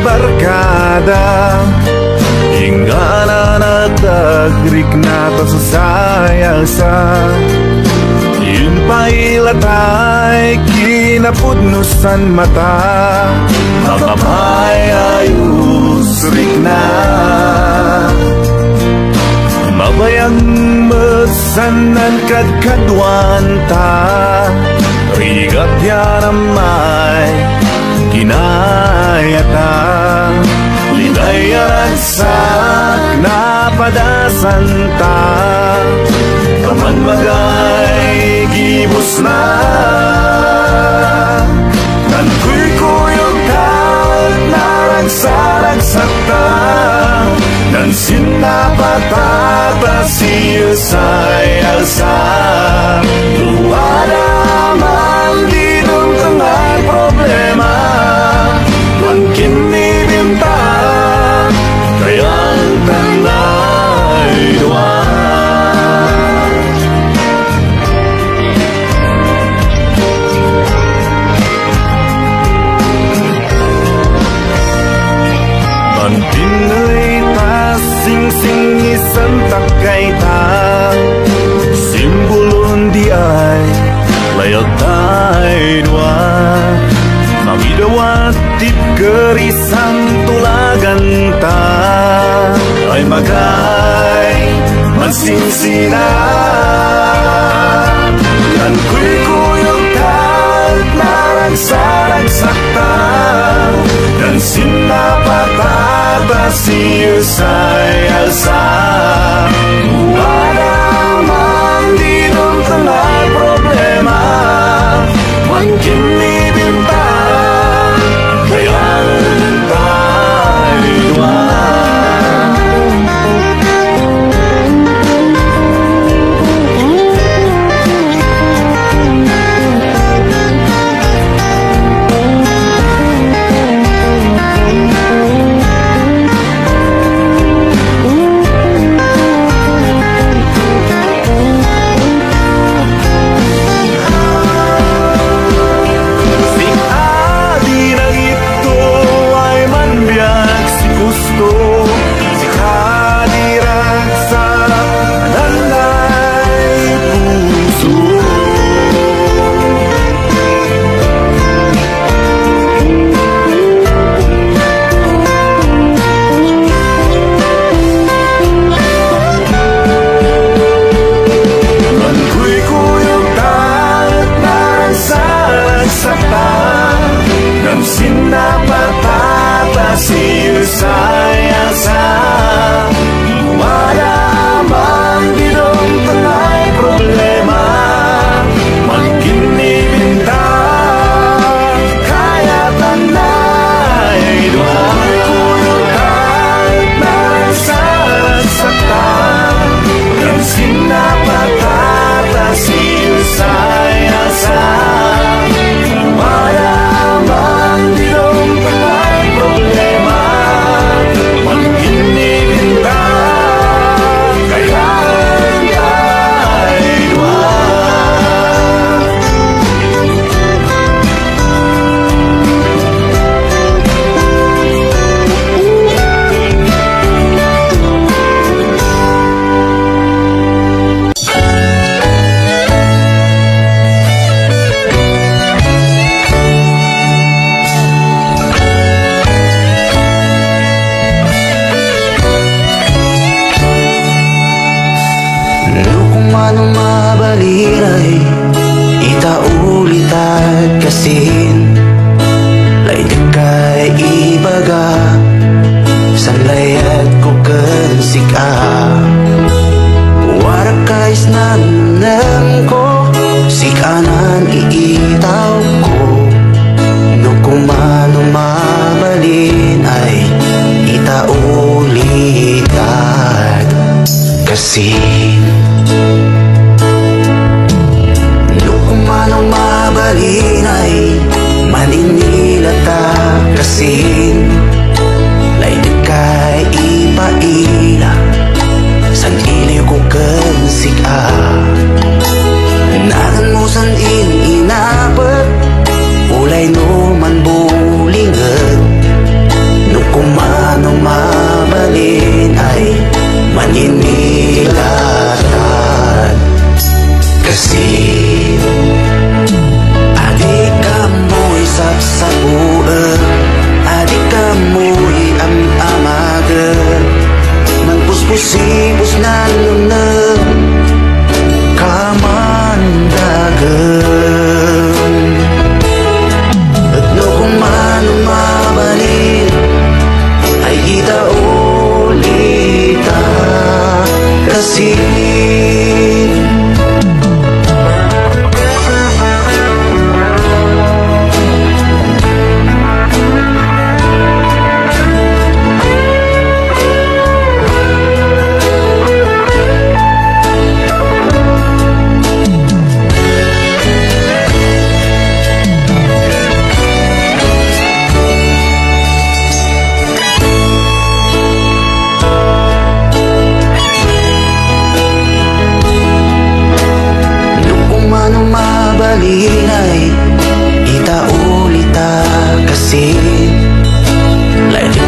barkada ingana natagrik nata sa sayasa yun pailatay kinapudnusan mata makamayayus rik na mabayang mesanan kadkadwanta rigat yanamay kinayata lidayan sak napadasanta kaman magay gibus na kan kuy kuyog tat naragsagsakta dan sinapatata siyasay alsa luwada man dinong tengah problema mungkin dibinta kayang tanay dua mantinay ta sing-sing isang takay ta simbulon di ay layag tayo dua magidawat tip kerisang tulagan ta ay magay mansinsina kan kuy kuyog tat naragsagsakta dan sinapatata siyasay alsa wala man dinong tengah problema mungkin dibinta kayang tayo dua Ulay no man bulingan no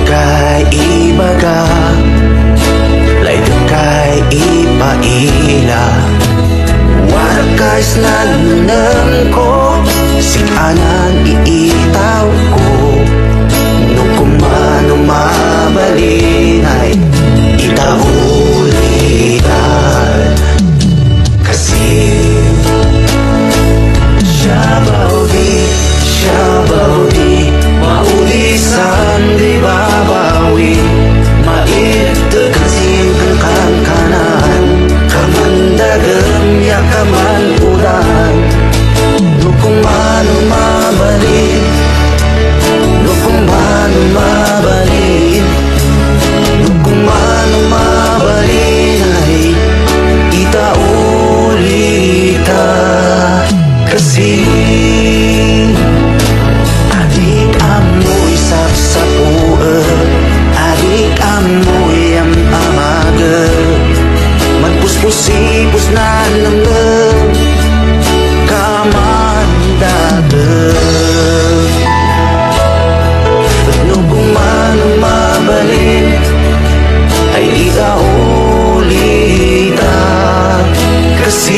kay ibaga, lay kay ipaila. Warakais nalunan ko, sikanan iitaw ko. Nukumano mabalinay, itaulitan. Kasi Syabawi, maulisan di babawi. Maitagkan siyang kanan, kamandagam ya kaman ulan. Nukumano mabalin, nukumano mabalin, nukumano mabalin ay itaulita. Kasi adik amoy sapsapuan, adik amoy ang amaga. Magpuspusipos na langgam, kamandagam. At nung kumano mabalin, ay itaulita. Kasi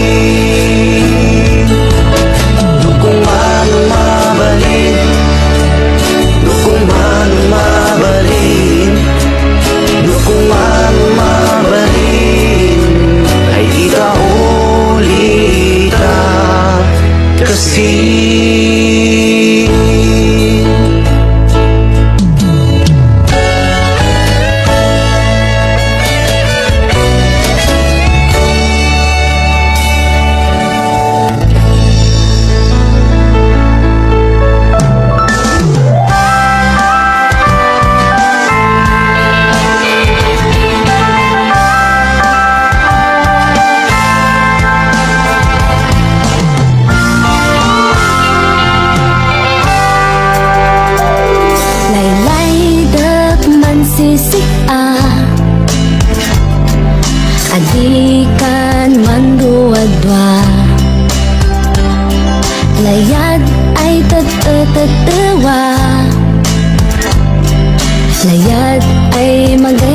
nung kumano mabalin, nung kumano mabalin, nung kumano mabalin, ay itaulita. Kasi adikan mandua-dua, layad ay tatawa, layad ay mag